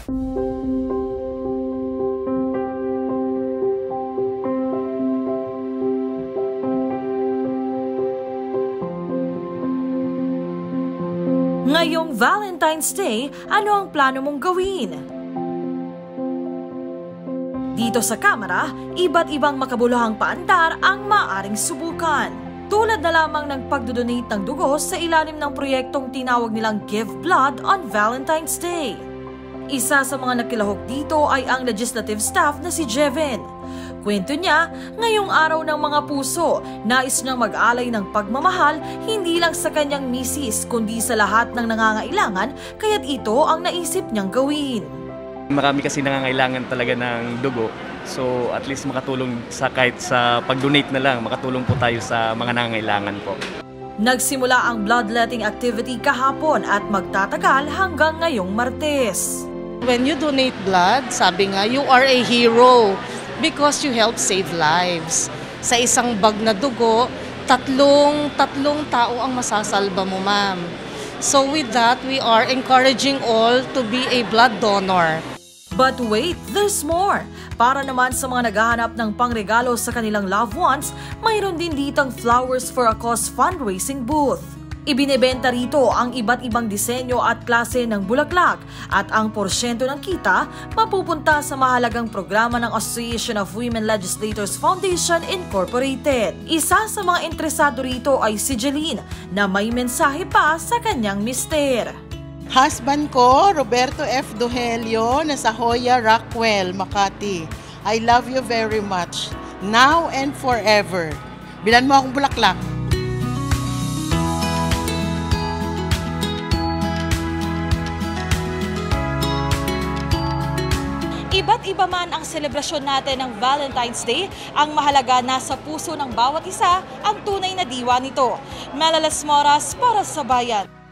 Ngayong Valentine's Day, ano ang plano mong gawin? Dito sa kamera, iba't ibang makabuluhang paandar ang maaaring subukan. Tulad na lamang ng pagdodonate ng dugo sa ilalim ng proyektong tinawag nilang Give Blood on Valentine's Day. Isa sa mga nakilahok dito ay ang legislative staff na si Jevin. Kwento niya, ngayong araw ng mga puso, nais niyang mag-alay ng pagmamahal hindi lang sa kanyang misis kundi sa lahat ng nangangailangan, kaya't ito ang naisip niyang gawin. Marami kasi nangangailangan talaga ng dugo, so at least makatulong sa kahit sa pag-donate na lang, makatulong po tayo sa mga nangangailangan po. Nagsimula ang bloodletting activity kahapon at magtatagal hanggang ngayong Martes. When you donate blood, sabi nga, you are a hero. Because you help save lives. Sa isang bag na dugo, tatlong tao ang masasalba mo, ma'am. So with that, we are encouraging all to be a blood donor. But wait, there's more! Para naman sa mga naghahanap ng pangregalo sa kanilang loved ones, mayroon din ditong Flowers for a Cause fundraising booth. Ibinebenta rito ang iba't ibang disenyo at klase ng bulaklak at ang porsyento ng kita mapupunta sa mahalagang programa ng Association of Women Legislators Foundation Incorporated. Isa sa mga interesado rito ay si Jeline na may mensahe pa sa kanyang mister. Husband ko, Roberto F. Duhelio, nasa Hoya, Rockwell, Makati. I love you very much. Now and forever. Bilan mo akong bulaklak. Iba't iba man ang selebrasyon natin ng Valentine's Day, ang mahalaga nasa puso ng bawat isa ang tunay na diwa nito. Melalas Moras para sa Bayan.